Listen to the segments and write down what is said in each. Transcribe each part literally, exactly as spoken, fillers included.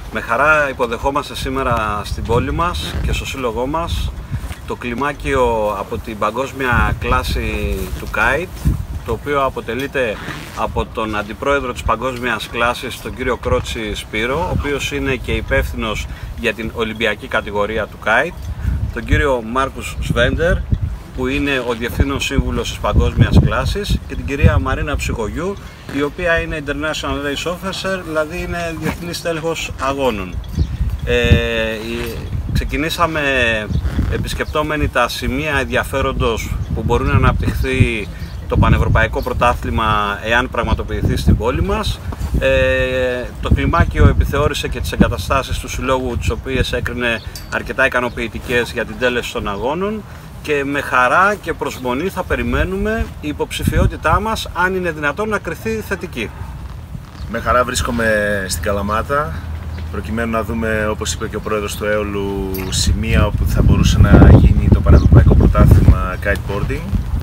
Με χαρά υποδεχόμαστε σήμερα στην πόλη μας και στο σύλλογό μας το κλιμάκιο από την παγκόσμια κλάση του Kite, το οποίο αποτελείται από τον αντιπρόεδρο της παγκόσμιας κλάσης, τον κύριο Κρότσι Σπύρο, ο οποίος είναι και υπεύθυνος για την Ολυμπιακή κατηγορία του Kite, τον κύριο Μάρκους Σβέντερ, που είναι ο Διευθύνων Σύμβουλος της Παγκόσμιας Κλάσης, και την κυρία Μαρίνα Ψυχογιού, η οποία είναι International Race Officer, δηλαδή είναι διεθνής τέλεχος αγώνων. Ε, ξεκινήσαμε επισκεπτόμενοι τα σημεία ενδιαφέροντος που μπορούν να αναπτυχθεί το Πανευρωπαϊκό Πρωτάθλημα εάν πραγματοποιηθεί στην πόλη μας. Ε, το κλιμάκιο επιθεώρησε και τις εγκαταστάσεις του Συλλόγου, τις οποίες έκρινε αρκετά ικανοποιητικές για την τέλεση των αγώνων, και με χαρά και προσμονή θα περιμένουμε η υποψηφιότητά μας, αν είναι δυνατόν, να κριθεί θετική. Με χαρά βρίσκομαι στην Καλαμάτα, προκειμένου να δούμε, όπως είπε και ο πρόεδρος του ΕΟΛΟΥ, σημεία όπου θα μπορούσε να γίνει το Πανευρωπαϊκό Πρωτάθλημα Kiteboarding.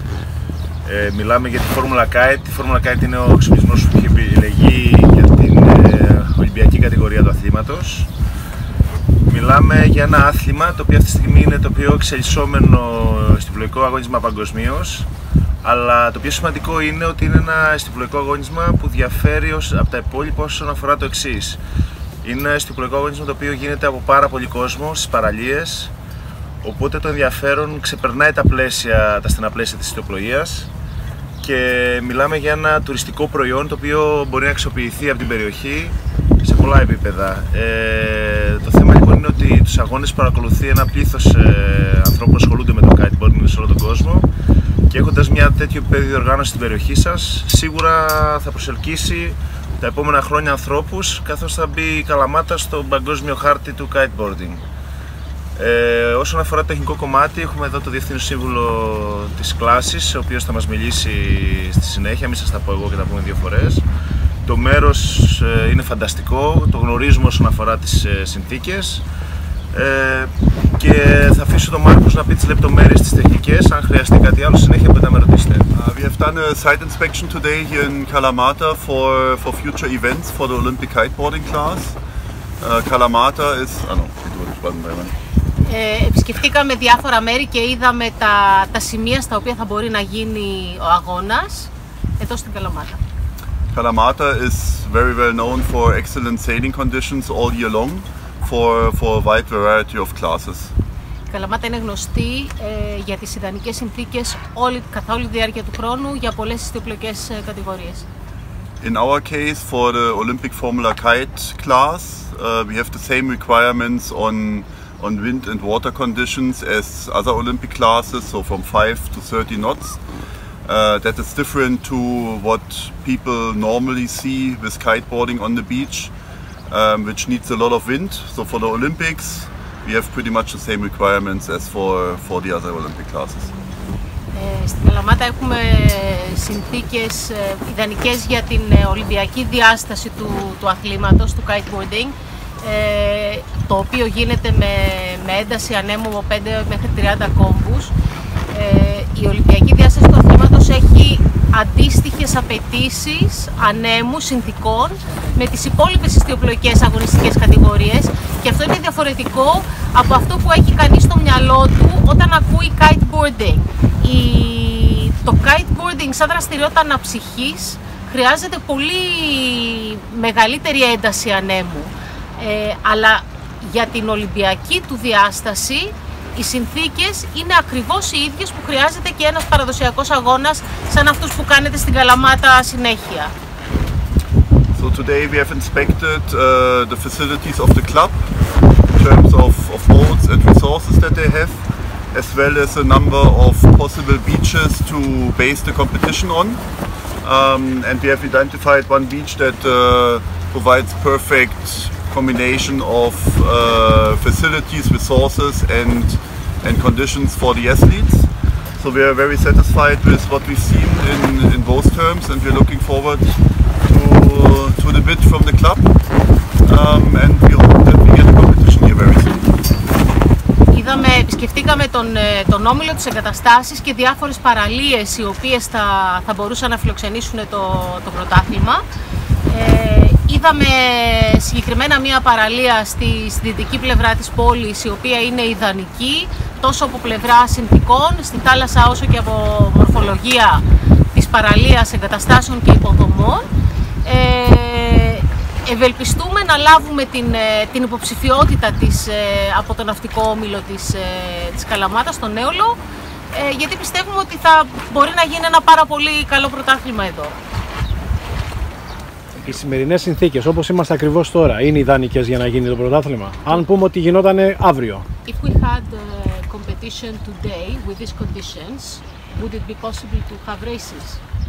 Ε, μιλάμε για τη Φόρμουλα Kite. Η Φόρμουλα Kite είναι ο εξοπλισμός που έχει επιλεγεί για την ε, Ολυμπιακή κατηγορία του αθλήματος. Μιλάμε για ένα άθλημα το οποίο αυτή τη στιγμή είναι το πιο εξελισσόμενο στιβουλοϊκό αγώνισμα παγκοσμίως, αλλά το πιο σημαντικό είναι ότι είναι ένα στιβουλοϊκό αγώνισμα που διαφέρει από τα υπόλοιπα όσον αφορά το εξής. Είναι ένα στιβουλοϊκό αγώνισμα το οποίο γίνεται από πάρα πολύ κόσμο στις παραλίες, οπότε το ενδιαφέρον ξεπερνάει τα, πλαίσια, τα στενά πλαίσια της ιστιοπλοείας, και μιλάμε για ένα τουριστικό προϊόν το οποίο μπορεί να αξιοποιηθεί από την περιοχή σε πολλά επίπεδα. Ε, το θέμα λοιπόν είναι ότι τους αγώνες παρακολουθεί ένα πλήθος ε, ανθρώπων που ασχολούνται με το kiteboarding σε όλο τον κόσμο, και έχοντας μια τέτοιο επίπεδο διοργάνωση στην περιοχή σας, σίγουρα θα προσελκύσει τα επόμενα χρόνια ανθρώπους, καθώς θα μπει η Καλαμάτα στο παγκόσμιο χάρτη του kiteboarding. Ε, όσον αφορά το τεχνικό κομμάτι, έχουμε εδώ το Διευθύνων Σύμβουλο της κλάσης, ο οποίος θα μας μιλήσει στη συνέχεια, μην σας τα πω εγώ και τα πούμε δύο φορές. Το μέρος ε, είναι φανταστικό, το γνωρίζουμε όσον αφορά τις ε, συνθήκες, ε, και θα αφήσω τον Μάρκος να πει τις λεπτομέρειες τις τεχνικές. Αν χρειαστεί κάτι άλλο συνέχεια μπορείτε να με ρωτήσετε. Uh, we have done a site inspection today here in Kalamata for, for future events for the Olympic kiteboarding class. Uh, Kalamata is... Ah, no, Ε, επισκεφτήκαμε διάφορα μέρη και είδαμε τα, τα σημεία στα οποία θα μπορεί να γίνει ο αγώνας εδώ στην Καλαμάτα. Kalamata is very well known for excellent sailing conditions all year long for, for a wide variety of classes. Η Καλαμάτα είναι γνωστή ε, για τις ιδανικές συνθήκες όλη, καθ' όλη τη διάρκεια του χρόνου για πολλές ιστιοπλοϊκές κατηγορίες. In our case, for the Olympic Formula Kite class, uh, we have the same requirements on on wind and water conditions as other Olympic classes, so from five to thirty knots. Uh, that is different to what people normally see with kiteboarding on the beach, um, which needs a lot of wind. So for the Olympics, we have pretty much the same requirements as for, for the other Olympic classes. Ε, στην Καλαμάτα έχουμε συνθήκες ε, ιδανικές για την ε, Ολυμπιακή διάσταση του, του αθλήματος, του kiteboarding, ε, το οποίο γίνεται με, με ένταση ανέμου από πέντε μέχρι τριάντα κόμβους. Ε, η Ολυμπιακή διάσταση του αθλήματος έχει αντίστοιχες απαιτήσεις ανέμου, συνθηκών με τις υπόλοιπες ιστιοπλοϊκές αγωνιστικές κατηγορίες, και αυτό είναι διαφορετικό από αυτό που έχει κανείς στο μυαλό του όταν ακούει kiteboarding. Η, το kiteboarding σαν δραστηριότητα αναψυχής χρειάζεται πολύ μεγαλύτερη ένταση ανέμου, ε, αλλά για την Ολυμπιακή του διάσταση οι συνθήκες είναι ακριβώς οι ίδιες που χρειάζεται και ένας παραδοσιακός αγώνας σαν αυτούς που κάνετε στην Καλαμάτα συνέχεια. So today we have inspected uh, the facilities of the club in terms of, of boats and resources that they have, as well as a number of possible beaches to base the competition on. Um, and we have identified one beach that uh, provides perfect combination of uh, facilities, resources and, and conditions for the athletes. So we are very satisfied with what we've seen in, in both terms, and we're looking forward to, to the bid from the club, um, and we hope that we get a competition here very soon. Είδαμε, επισκεφτήκαμε τον, τον όμιλο, τις εγκαταστάσεις και διάφορες παραλίες οι οποίες θα, θα μπορούσαν να φιλοξενήσουν το, το πρωτάθλημα. Ε, είδαμε συγκεκριμένα μία παραλία στη, στη δυτική πλευρά της πόλης, η οποία είναι ιδανική τόσο από πλευρά συνθηκών στη θάλασσα όσο και από μορφολογία της παραλίας, εγκαταστάσεων και υποδομών. Ε, ευελπιστούμε να λάβουμε την, την υποψηφιότητα της, από τον ναυτικό όμιλο της, της Καλαμάτας, τον Έολο, ε, γιατί πιστεύουμε ότι θα μπορεί να γίνει ένα πάρα πολύ καλό πρωτάθλημα εδώ. Οι σημερινές συνθήκες, όπως είμαστε ακριβώς τώρα, είναι ιδανικές για να γίνει το πρωτάθλημα? Αν πούμε ότι γινότανε αύριο. If we had a competition today with these conditions, would it be possible to have races?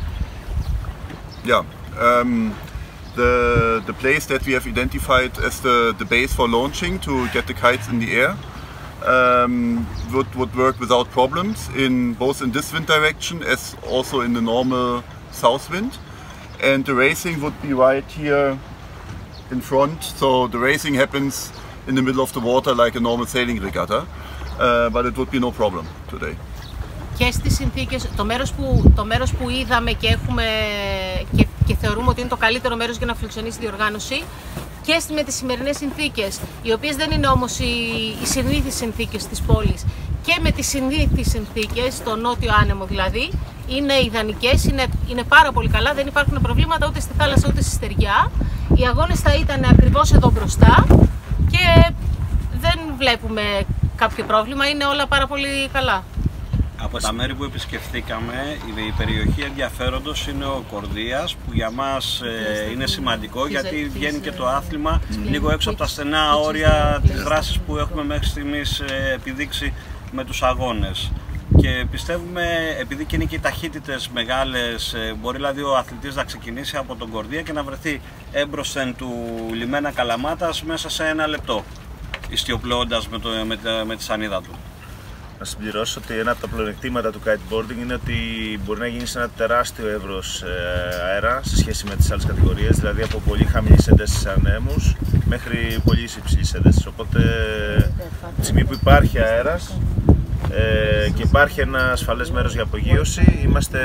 Yeah, um, the the place that we have identified as the the base for launching to get the kites in the air um, would would work without problems in both in this wind direction as also in the normal south wind. And the racing would be right here in front, so the racing happens in the middle of the water like a normal sailing regatta, uh, but it would be no problem today. Και στις συνθήκες, το μέρος που, το μέρος που είδαμε και, έχουμε, και, και θεωρούμε ότι είναι το καλύτερο μέρος για να φιλοξενήσει τη διοργάνωση, και με τις σημερινές συνθήκες, οι οποίες δεν είναι όμως οι, οι συνήθεις συνθήκες της πόλης, και με τις συνήθεις συνθήκες, το νότιο άνεμο δηλαδή, είναι ιδανικές, είναι, είναι πάρα πολύ καλά, δεν υπάρχουν προβλήματα ούτε στη θάλασσα ούτε στη στεριά. Οι αγώνες θα ήταν ακριβώς εδώ μπροστά και δεν βλέπουμε κάποιο πρόβλημα, είναι όλα πάρα πολύ καλά. Από τα μέρη που επισκεφθήκαμε, η περιοχή ενδιαφέροντος είναι ο Κορδίας, που για μας ε, είναι σημαντικό γιατί βγαίνει και το άθλημα λίγο έξω από τα στενά όρια της δράσης που έχουμε μέχρι στιγμής ε, επιδείξει με τους αγώνες. Και πιστεύουμε, επειδή και είναι και οι ταχύτητες μεγάλες, μπορεί δηλαδή ο αθλητής να ξεκινήσει από τον Κορδία και να βρεθεί έμπροσθεν του λιμένα Καλαμάτας μέσα σε ένα λεπτό, ιστιοπλώντας με, με, με τη σανίδα του. Να συμπληρώσω ότι ένα από τα πλεονεκτήματα του kiteboarding είναι ότι μπορεί να γίνει σε ένα τεράστιο εύρος αέρα σε σχέση με τις άλλες κατηγορίες, δηλαδή από πολύ χαμηλής έντασης ανέμους μέχρι πολύ υψηλής έντασης. Οπότε, τη στιγμή που υπάρχει αέρας ε, και υπάρχει ένα ασφαλές μέρος για απογείωση, είμαστε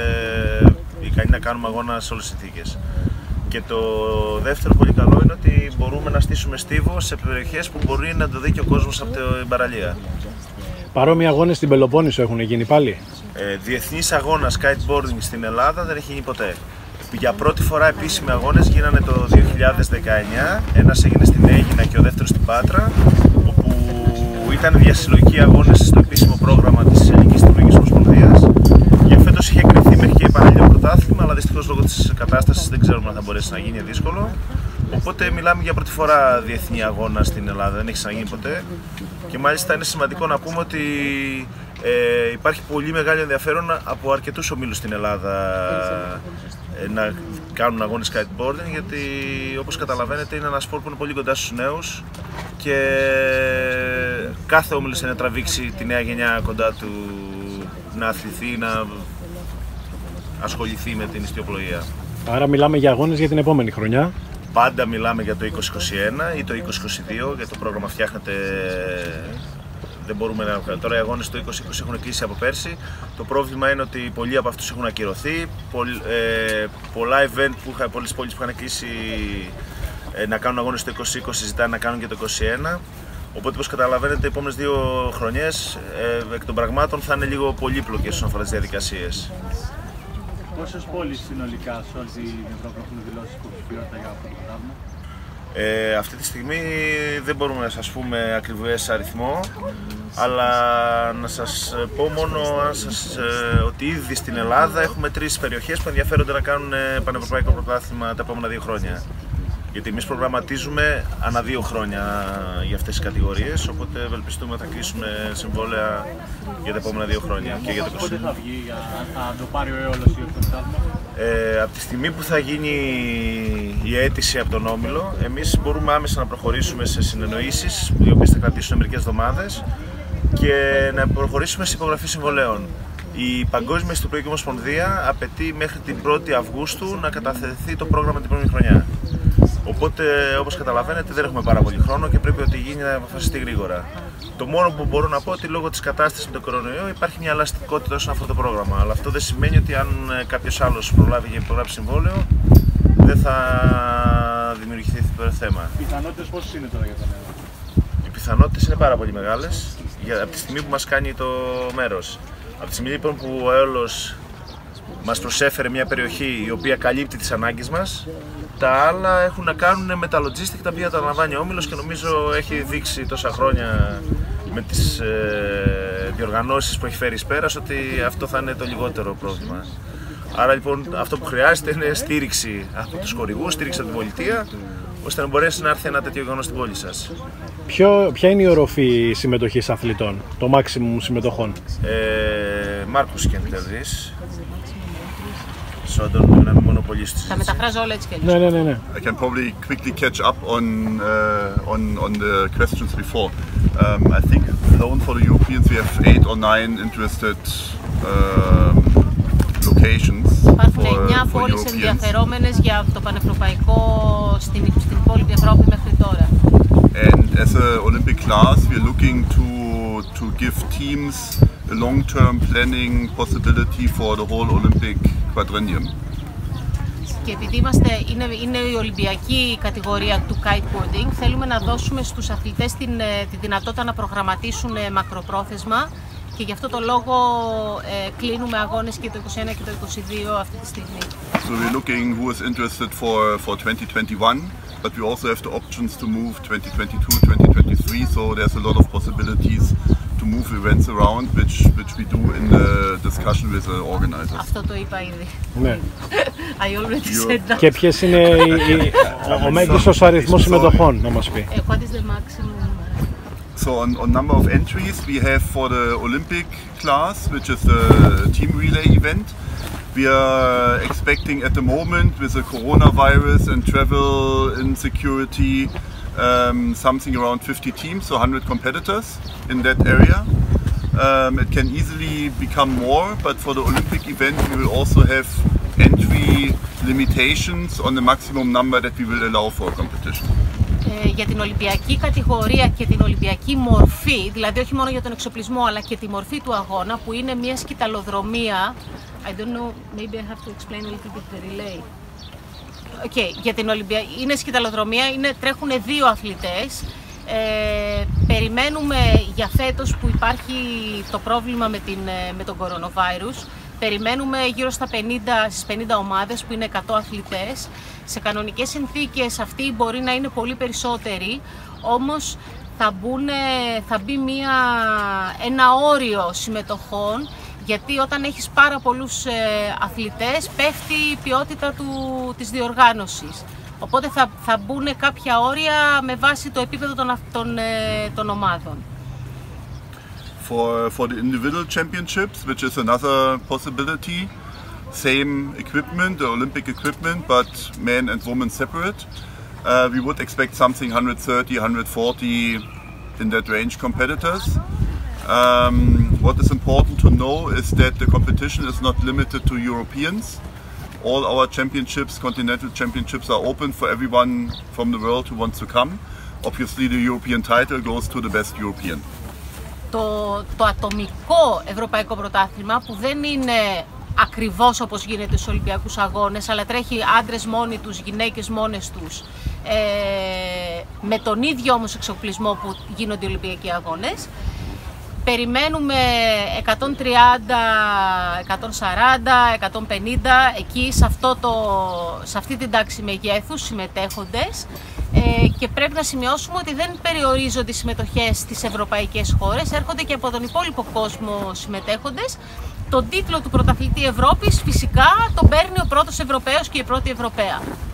ικανοί να κάνουμε αγώνα σε όλες τις συνθήκες. Και το δεύτερο πολύ καλό είναι ότι μπορούμε να στήσουμε στίβο σε περιοχές που μπορεί να το δει και ο κόσμος από την παραλία. Παρόμοιοι αγώνες στην Πελοπόννησο έχουν γίνει πάλι? Ε, διεθνής αγώνας kiteboarding στην Ελλάδα δεν έχει γίνει ποτέ. Για πρώτη φορά επίσημοι αγώνες γίνανε το δύο χιλιάδες δεκαεννιά. Ένας έγινε στην Αίγινα και ο δεύτερος στην Πάτρα, όπου ήταν διασυλλογικοί αγώνες στο επίσημο πρόγραμμα της Ελληνικής Τεχνολογικής Ομοσπονδίας. Για φέτος είχε εκκριθεί μέχρι και επανάληψη πρωτάθλημα, αλλά δυστυχώς λόγω της κατάστασης δεν ξέρουμε αν θα μπορέσει να γίνει, δύσκολο. Οπότε μιλάμε για πρώτη φορά διεθνή αγώνα στην Ελλάδα, δεν έχει ξαναγίνει ποτέ. Και μάλιστα είναι σημαντικό να πούμε ότι ε, υπάρχει πολύ μεγάλο ενδιαφέρον από αρκετούς ομίλους στην Ελλάδα ε, να κάνουν αγώνες kiteboarding, γιατί όπως καταλαβαίνετε είναι ένα σπορ που είναι πολύ κοντά στους νέους και κάθε όμιλος είναι να τραβήξει τη νέα γενιά κοντά του, να αθληθεί, να ασχοληθεί με την ιστιοπλοεία. Άρα μιλάμε για αγώνες για την επόμενη χρονιά. Πάντα μιλάμε για το είκοσι είκοσι ένα ή το είκοσι είκοσι δύο, γιατί το πρόγραμμα φτιάχνεται, δεν μπορούμε να... Τώρα οι αγώνες το είκοσι είκοσι έχουν κλείσει από πέρσι. Το πρόβλημα είναι ότι πολλοί από αυτούς έχουν ακυρωθεί. Πολλ, ε, πολλά event, που είχα, πολλές πόλεις που είχαν κλείσει ε, να κάνουν αγώνες το είκοσι είκοσι ζητάνε να κάνουν και το είκοσι ένα. Οπότε, όπως καταλαβαίνετε, οι επόμενες δύο χρονιές ε, εκ των πραγμάτων θα είναι λίγο πολύπλοκες όσον αφορά τις διαδικασίες. Πόσες πόλεις συνολικά σε όλη την Ευρώπη έχουν δηλώσει υποψηφιότητα για αυτό το πρωτάθλημα? Ε, αυτή τη στιγμή δεν μπορούμε να σας πούμε ακριβές αριθμό, αλλά να σας πω μόνο αν σας, ε, ότι ήδη στην Ελλάδα έχουμε τρεις περιοχές που ενδιαφέρονται να κάνουν πανευρωπαϊκό πρωτάθλημα τα επόμενα δύο χρόνια. Γιατί εμείς προγραμματίζουμε ανά δύο χρόνια για αυτές τις κατηγορίες, οπότε ευελπιστούμε θα κλείσουμε συμβόλαια για τα επόμενα δύο χρόνια. Και για το πότε θα βγει, θα το πάρει ο Έολος ή το πρωτάθλημα? Ε, από τη στιγμή που θα γίνει η αίτηση από τον Όμιλο, εμείς μπορούμε άμεσα να προχωρήσουμε σε συνεννοήσεις, οι οποίες θα κρατήσουν μερικές εβδομάδες, και να προχωρήσουμε σε υπογραφή συμβολέων. Η Παγκόσμια Ιστιοπλοϊκή Ομοσπονδία απαιτεί μέχρι την πρώτη Αυγούστου να καταθεθεί το πρόγραμμα την επόμενη χρονιά. Οπότε, όπως καταλαβαίνετε, δεν έχουμε πάρα πολύ χρόνο και πρέπει ότι γίνει να αποφασιστεί γρήγορα. Το μόνο που μπορώ να πω ότι λόγω της κατάστασης με τον κορονοϊό υπάρχει μια ελαστικότητα όσον αφορά το πρόγραμμα. Αλλά αυτό δεν σημαίνει ότι αν κάποιος άλλος προλάβει για υπογράψει συμβόλαιο, δεν θα δημιουργηθεί θέμα. Οι πιθανότητες πόσες είναι τώρα για τον ΕΟ? Οι πιθανότητες είναι πάρα πολύ μεγάλες από τη στιγμή που μας κάνει το μέρος. Από τη στιγμή λοιπόν που ο Έολος μας προσέφερε μια περιοχή η οποία καλύπτει τις ανάγκες μας, τα άλλα έχουν να κάνουν με τα logistic τα οποία τα λαμβάνει ο Όμιλος και νομίζω έχει δείξει τόσα χρόνια με τις ε, διοργανώσεις που έχει φέρει εις πέρας ότι αυτό θα είναι το λιγότερο πρόβλημα. Άρα λοιπόν αυτό που χρειάζεται είναι στήριξη από τους χορηγούς, στήριξη από την πολιτεία, ώστε να μπορέσει να έρθει ένα τέτοιο γεγονός στην πόλη σας. Ποιο, ποια είναι η οροφή συμμετοχής αθλητών, το maximum συμμετοχών? Ε, Μάρκους και εντελείς. Σόντον, να μην μονοπολίσεις. Θα μεταφράζω όλα έτσι και Ναι, ναι, ναι, ναι. I can probably quickly catch up on uh, on on the questions before. Um, I think alone for the Europeans we have eight or nine interested um, locations Υπάρχουν for, εννιά for πόλεις Europeans. ενδιαφερόμενες για το πανευρωπαϊκό στην, στην υπόλοιπη Ευρώπη μέχρι τώρα. And as a Olympic class, we are looking to to give teams a long-term planning possibility for the whole Olympic quadrennium. Και επειδή είμαστε, είναι, είναι η Ολυμπιακή κατηγορία του kiteboarding, θέλουμε να δώσουμε στους αθλητές την, τη δυνατότητα να προγραμματίσουν μακροπρόθεσμα και γι' αυτό το λόγο ε, κλείνουμε αγώνες και το είκοσι ένα και το είκοσι δύο αυτή τη στιγμή. So we're looking who is interested for for twenty twenty-one, but we also have the options to move twenty twenty-two, twenty twenty-three. So there's a lot of possibilities to move events around, which which we do in the discussion with the organizers. Αυτό το είπα ήδη. Ναι. I already said that. Και ποιες είναι οι, οι, ο, ο μέγιστος αριθμός συμμετοχών, να μας πει? Uh, what is the maximum? So on, on number of entries we have for the Olympic class, which is the team relay event. We are expecting at the moment with the coronavirus and travel insecurity um, something around fifty teams, so one hundred competitors in that area. Um, it can easily become more, but for the Olympic event we will also have entry limitations on the maximum number that we will allow for competition. Ε, για την Ολυμπιακή κατηγορία και την Ολυμπιακή μορφή, δηλαδή όχι μόνο για τον εξοπλισμό αλλά και τη μορφή του αγώνα που είναι μια σκυταλοδρομία. I don't know, maybe I have to explain a little bit the relay. Okay, για την Ολυμπιακή είναι σκυταλοδρομία, είναι, τρέχουν δύο αθλητές. Ε, περιμένουμε για φέτος που υπάρχει το πρόβλημα με, την, με τον coronavirus. Περιμένουμε γύρω στα πενήντα, στις πενήντα ομάδες που είναι εκατό αθλητές. Σε κανονικές συνθήκες αυτοί μπορεί να είναι πολύ περισσότεροι, όμως θα, μπουνε, θα μπει μια, ένα όριο συμμετοχών, γιατί όταν έχεις πάρα πολλούς ε, αθλητές πέφτει η ποιότητα του, της διοργάνωσης. Οπότε θα, θα μπουν κάποια όρια με βάση το επίπεδο των, των, ε, των ομάδων. For, for the individual championships, which is another possibility, same equipment, the Olympic equipment, but men and women separate. Uh, we would expect something one hundred thirty, one hundred forty in that range competitors. Um, what is important to know is that the competition is not limited to Europeans. All our championships, continental championships, are open for everyone from the world who wants to come. Obviously the European title goes to the best European. Το, το ατομικό ευρωπαϊκό πρωτάθλημα που δεν είναι ακριβώς όπως γίνεται στους Ολυμπιακούς Αγώνες, αλλά τρέχει άντρες μόνοι τους, γυναίκες μόνες τους, ε, με τον ίδιο όμως εξοπλισμό που γίνονται οι Ολυμπιακοί Αγώνες. Περιμένουμε εκατόν τριάντα, εκατόν σαράντα, εκατόν πενήντα, εκεί σε, αυτό το, σε αυτή την τάξη μεγέθους συμμετέχοντες. Ε, και πρέπει να σημειώσουμε ότι δεν περιορίζονται οι συμμετοχές στις ευρωπαϊκές χώρες, έρχονται και από τον υπόλοιπο κόσμο συμμετέχοντες. Τον τίτλο του πρωταθλητή Ευρώπης φυσικά τον παίρνει ο πρώτος Ευρωπαίος και η πρώτη Ευρωπαία.